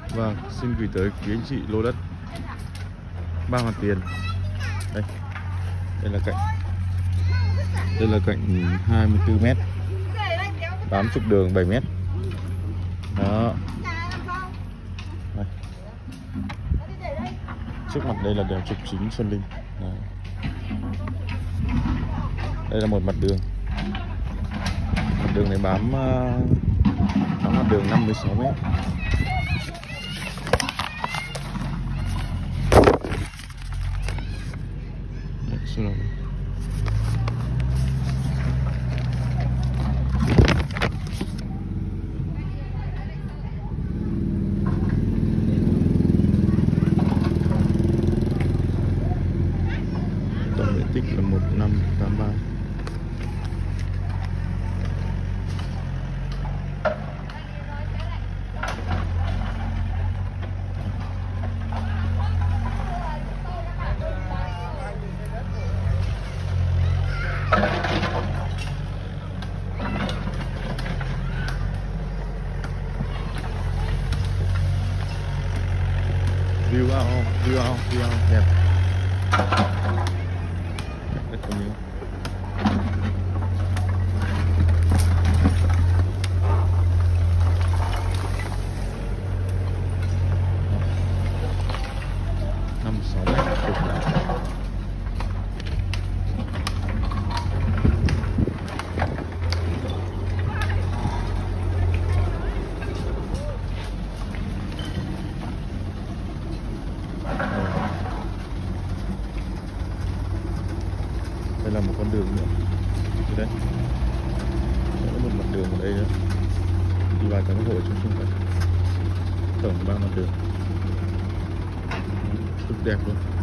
Vâng, xin gửi tới quý anh chị lô đất 3 mặt tiền. Đây, đây là cạnh 24 m, bám trục đường 7 m. Đó. Đây. Trước mặt đây là đường trục chính Xuân Linh. Đấy. Đây là một mặt đường. Mặt đường này bám mặt đường 56 m. Đấy, tổng diện tích là 1583. View out đẹp. Rất có nhiều. Năm 6 mét trục này. Đây là một con đường nữa. Đây. Sẽ có một mặt đường ở đây nữa. Đi vào căn hộ trong xung quanh. Tổng 3 mặt đường. Rất đẹp luôn.